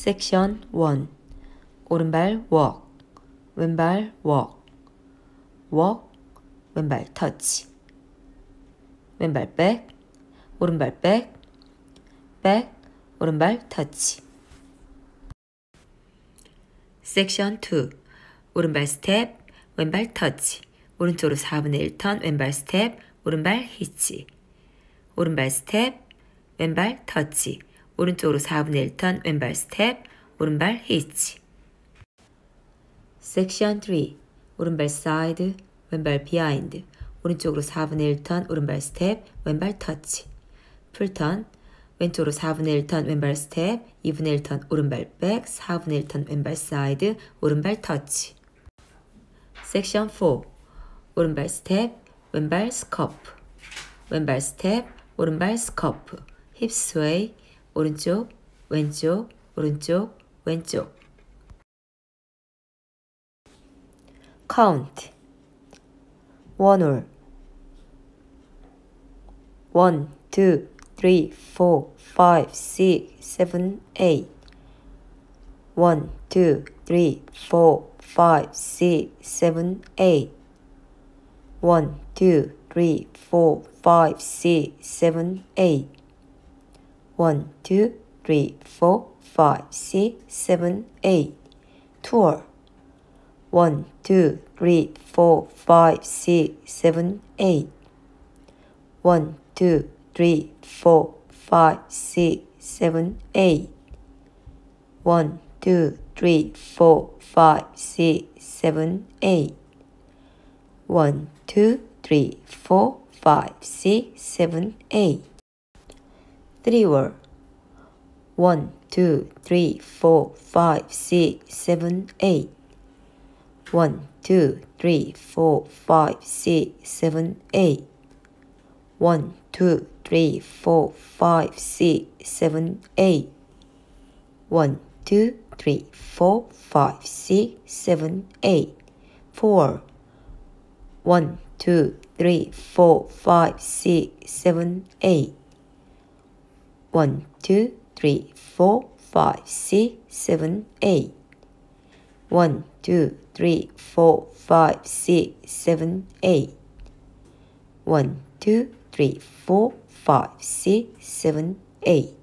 섹션 1. 오른발 walk, 왼발 walk, walk, 왼발 touch, 왼발 back, 오른발 back, back, 오른발 touch. 섹션 2. 오른발 스텝, 왼발 터치, 오른쪽으로 4분의 1턴, 왼발 스텝, 오른발 히치, 오른발 스텝, 왼발 터치, 오른쪽으로 4분의 1턴, 왼발 스텝, 오른발 히치. 섹션 3. 오른발 사이드, 왼발 비하인드, 오른쪽으로 4분의 1턴, 오른발 스텝, 왼발 터치, 풀턴, 왼쪽으로 4분의 1턴, 왼발 스텝, 2분의 1턴, 오른발 백, 4분의 1턴, 왼발 사이드, 오른발 터치. 섹션 4. 오른발 스텝, 왼발 스커프, 왼발 스텝, 오른발 스커프, 힙 스웨이, 오른쪽, 왼쪽, 오른쪽, 왼쪽. 카운트. 원홀 1, 2, 3, 4, 5, 6, 7, 8 1, 2, 3, 4, 5, 6, 7, 8 1, 2, 3, 4, 5, 6, 7, 8 1, 2, 3, 4, 5, 6, 7, 8 Tour 1, 2, 3, 4, 5, 6, 7, 8 1, 2, 3, 4, 5, 6, 7, 8 1, 2, 3, 4, 5, 6, 7, 8 1, 2, 3, 4, 5, 6, 7, 8 3 word 1, 2, 3, 4, 5, 6, 7, 8 1, 2, 3, 4, 5, 6, 7, 8 1, 2, 3, 4, 5, 6, 7, 8 1, 2, 3, 4, 5, 6, 7, 8 4 1, 2, 3, 4, 5, 6, 7, 8 1, 2, 3, 4, 5, 6, 7, 8 1, 2, 3, 4, 5, 6, 7, 8 1, 2, 3, 4, 5, 6, 7, 8